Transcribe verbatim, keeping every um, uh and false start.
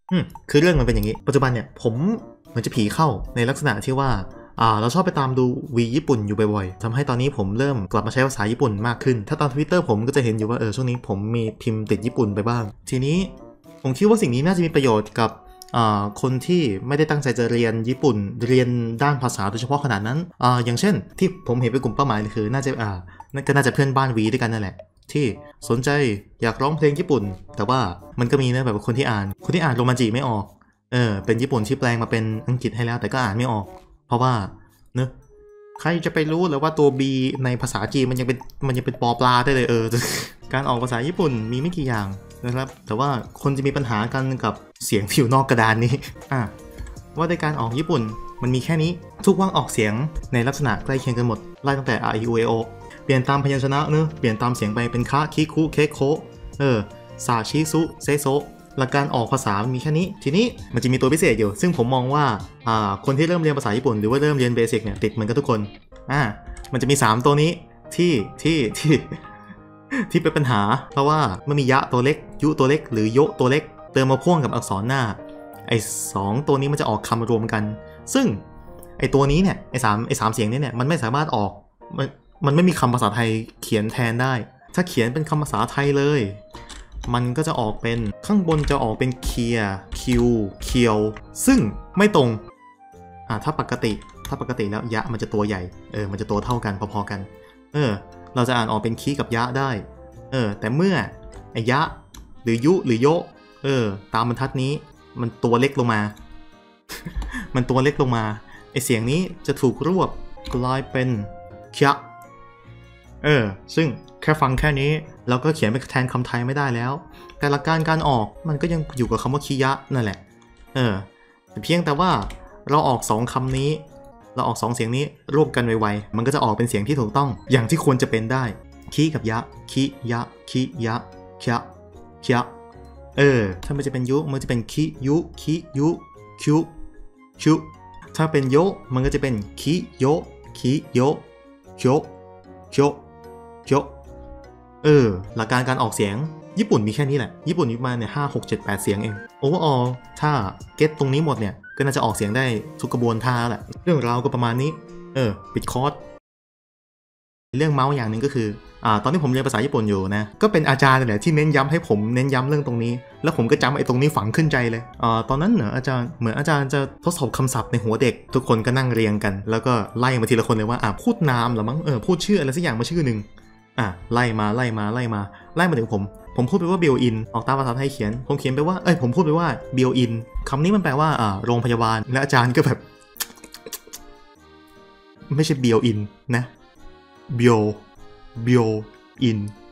อืมคือเรื่องมันเป็นอย่างนี้ปัจจุบันเนี่ยผมเหมือนจะผีเข้าในลักษณะที่ว่าอ่าเราชอบไปตามดูวีญี่ปุ่นอยู่บ่อยๆทำให้ตอนนี้ผมเริ่มกลับมาใช้ภาษาญี่ปุ่นมากขึ้นถ้าตาม Twitter ผมก็จะเห็นอยู่ว่าเออช่วงนี้ผมมีพิมพ์ติดญี่ปุ่นไปบ้างทีนี้ผมคิดว่าสิ่งนี้น่าจะมีประโยชน์กับคนที่ไม่ได้ตั้งใจจะเรียนญี่ปุ่นเรียนด้านภาษาโดยเฉพาะขนาดนั้นอ่าอย่างเช่นที่ผมเห็นเป็นกลุ่มเป้าหมายคือน่าจะอ่าก็น่าจะเพื่อนบ้านวีด้วยกันนั่นแหละที่สนใจอยากร้องเพลงญี่ปุ่นแต่ว่ามันก็มีนะแบบคนที่อ่านคนที่อ่านโรมันจิไม่ออกเออเป็นญี่ปุ่นที่แปลงมาเป็นอังกฤษให้แล้วแต่ก็อ่านไม่ออกเพราะว่าเนอะใครจะไปรู้เลยว่าตัว B ในภาษาจีนมันยังเป็นมันยังเป็นปอปลาได้เลยเออ การออกภาษาญี่ปุ่นมีไม่กี่อย่างนะครับแต่ว่าคนจะมีปัญหากันกับเสียงที่อยู่นอกกระดานนี้อ่ะว่าในการออกญี่ปุ่นมันมีแค่นี้ทุกวรรคออกเสียงในลักษณะใกล้เคียงกันหมดไล่ตั้งแต่ R E U E O เปลี่ยนตามพยัญชนะเนอะเปลี่ยนตามเสียงไปเป็นคะคิคุเคโคเออซาชิซุเซโซหลักการออกภาษามันมีแค่นี้ทีนี้มันจะมีตัวพิเศษอยู่ซึ่งผมมองว่าอ่าคนที่เริ่มเรียนภาษาญี่ปุ่นหรือว่าเริ่มเรียนเบสิกเนี่ยติดเหมือนกันทุกคนอ่ามันจะมีสามตัวนี้ที่ที่ที่ที่เป็นปัญหาเพราะว่าเมื่อมียะตัวเล็กยุตัวเล็กหรือโยตัวเล็กเติมมาพ่วงกับอักษรหน้าไอ้สองตัวนี้มันจะออกคำรวมกันซึ่งไอ้ตัวนี้เนี่ยไอ้สามไอ้สามเสียงนี้เนี่ยมันไม่สามารถออกมันมันไม่มีคำภาษาไทยเขียนแทนได้ถ้าเขียนเป็นคำภาษาไทยเลยมันก็จะออกเป็นข้างบนจะออกเป็นเคียคิวเคียวซึ่งไม่ตรงอ่าถ้าปกติถ้าปกติแล้วยะมันจะตัวใหญ่เออมันจะตัวเท่ากันพอๆกันเออเราจะอ่านออกเป็นคีกับยะได้เออแต่เมื่อไอ้ยะหรือยุหรือโยเออตามบรรทัดนี้มันตัวเล็กลงมา มันตัวเล็กลงมาไอเสียงนี้จะถูกรวบกลายเป็นคียะเออซึ่งแค่ฟังแค่นี้เราก็เขียนเป็นแทนคำไทยไม่ได้แล้วแต่หลักการการออกมันก็ยังอยู่กับคำว่าคียะนั่นแหละเออเพียงแต่ว่าเราออกสองคำนี้เราออกสองเสียงนี้รวบกันไวๆมันก็จะออกเป็นเสียงที่ถูกต้องอย่างที่ควรจะเป็นได้คีกับยะคียะคียะคียะคียะเออถ้ามันจะเป็นยุมันจะเป็นคิยุคิยุคิวคิวถ้าเป็นโยมันก็จะเป็นคิโยคิโยโยโยโยเออหลักการการออกเสียงญี่ปุ่นมีแค่นี้แหละญี่ปุ่นมีมาเนี่ยห้าหกเจ็ดแปดเสียงเองโอเวอร์ออลถ้าเก็ตตรงนี้หมดเนี่ยก็น่าจะออกเสียงได้ทุกกระบวนท่าแหละเรื่องราวก็ประมาณนี้เออปิดคอร์สเรื่องเมาส์อย่างหนึ่งก็คืออ่าตอนที่ผมเรียนภาษาญี่ปุ่นอยู่นะก็เป็นอาจารย์เนี่ยที่เน้นย้ำให้ผมเน้นย้ำเรื่องตรงนี้แล้วผมก็จำไอ้ตรงนี้ฝังขึ้นใจเลยอ่าตอนนั้นเหรออาจารย์เหมือนอาจารย์จะทดสอบคำศัพท์ในหัวเด็กทุกคนก็นั่งเรียงกันแล้วก็ไล่มาทีละคนเลยว่าอ่าพูดนามหรือมั้งเออพูดชื่ออะไรสักอย่างมาชื่อหนึ่งอ่ะไล่มาไล่มาไล่มาไล่มาถึงผมผมพูดไปว่า built in ออกตามภาษาไทยเขียนผมเขียนไปว่าเอ้ยผมพูดไปว่า built in คำนี้มันแปลว่าอ่าโรงพยาบาลและอาจารย์ก็แบบไม่ใช่ built in นะ built built in